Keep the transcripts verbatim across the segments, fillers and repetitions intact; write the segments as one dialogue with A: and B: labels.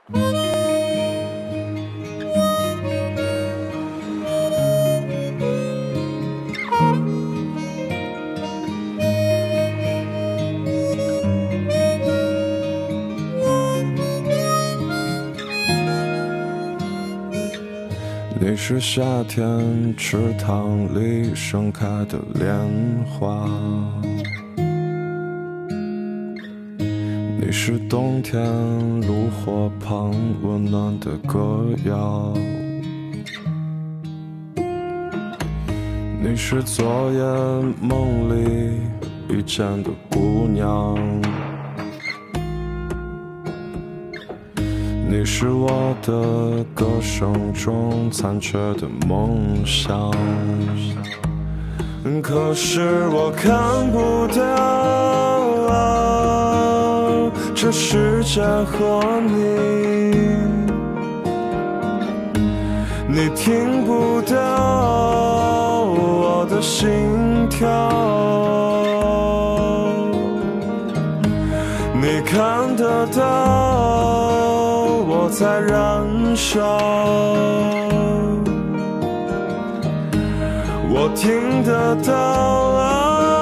A: 你是夏天池塘里盛开的莲花，你是冬天炉火旁温暖的歌谣，你是昨夜梦里遇见的姑娘，你是我的歌声中残缺的梦想，可是我看不到啊，这世界和你，你听不到我的心跳，你看得到我在燃烧，我听得到啊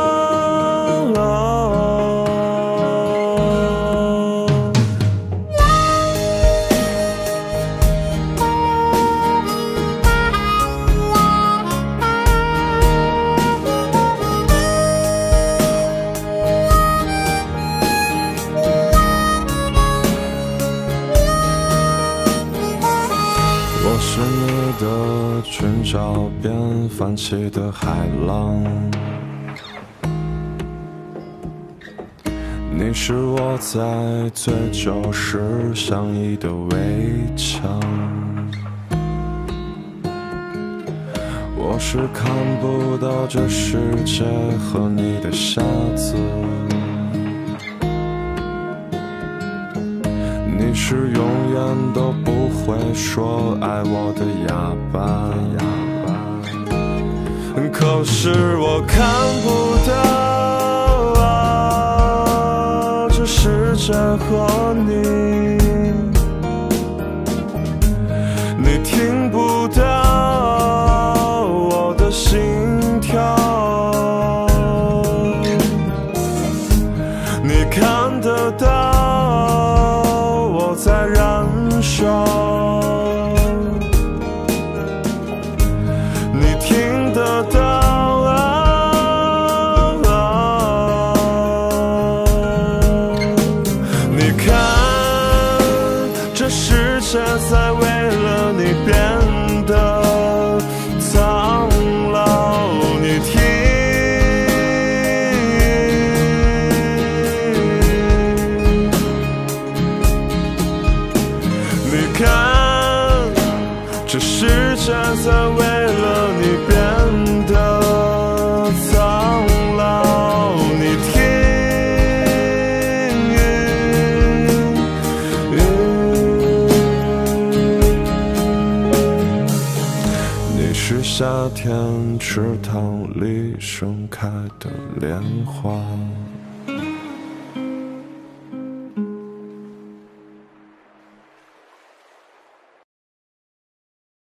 A: 我是你的裙角边泛起的海浪，你是我在醉酒时相依的围墙，我是看不到这世界和你的瞎子，你是永远都不会说爱我的哑巴，可是我看不到啊，这世界和你，你听不到我的心跳，你看得到我在燃烧，你听得到啊，你看这世界在为了你变得苍老，你听你看这世界在为了你变得苍老，你听你是夏天池塘里盛开的莲花。